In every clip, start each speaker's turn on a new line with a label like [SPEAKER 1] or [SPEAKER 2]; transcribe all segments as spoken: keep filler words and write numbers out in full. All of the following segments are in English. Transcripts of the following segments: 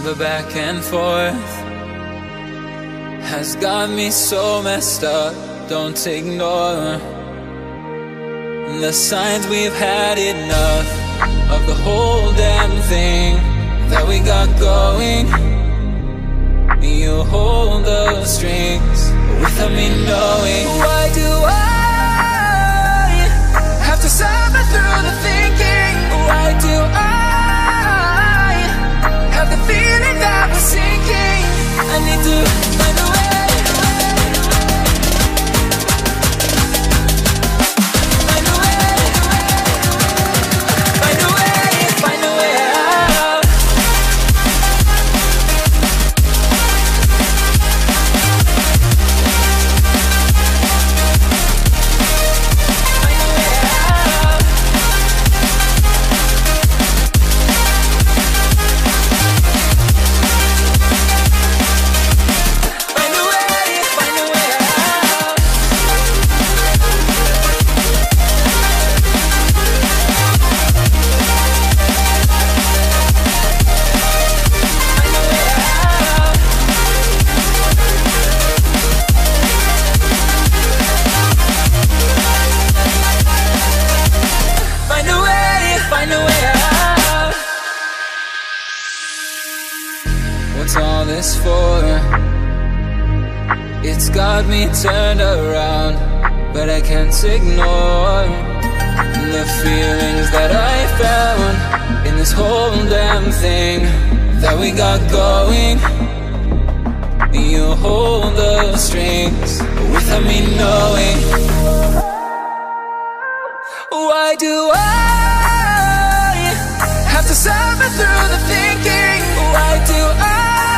[SPEAKER 1] The back and forth has got me so messed up. Don't ignore the signs. We've had enough of the whole damn thing that we got going. You hold the strings without me knowing. Why do I have to suffer through the thinking? Why do I have the feeling that we're sinking? I need to find a way. What's all this for? It's got me turned around, but I can't ignore the feelings that I found in this whole damn thing that we got going. You hold the strings without me knowing. Why do I have to suffer through the thinking? Why do I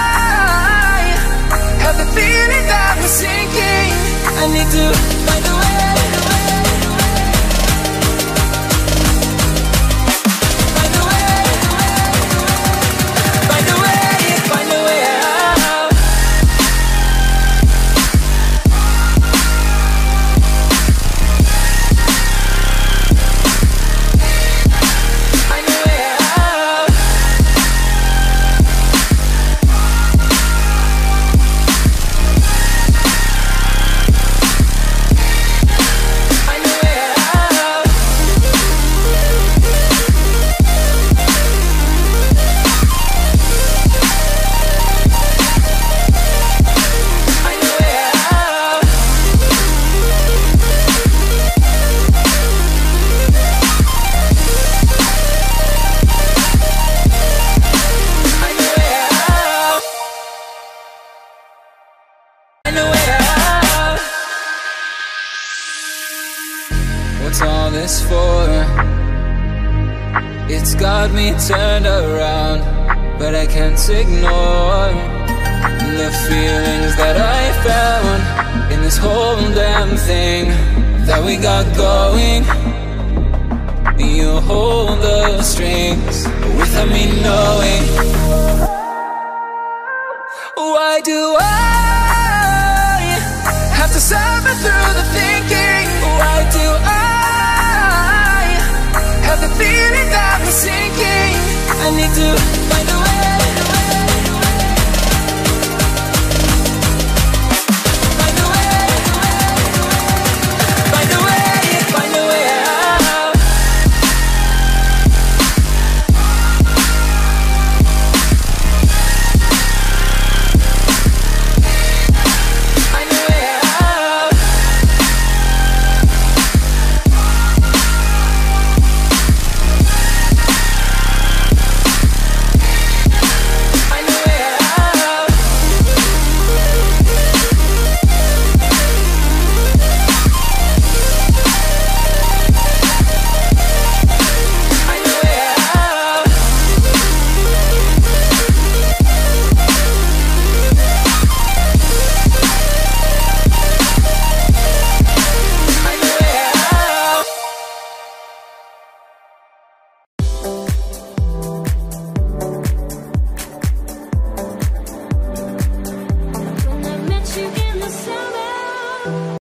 [SPEAKER 1] have the feeling that we're sinking? I need to find a way. Find a way. Find a way. Find a way out. Find a way out. What's all this for? It's got me turned around, but I can't ignore the feelings that I found in this whole damn thing that we got going. You hold the strings without me knowing. Why do I have to suffer through the thinking? Why do I have the feeling that we're sinking? I need to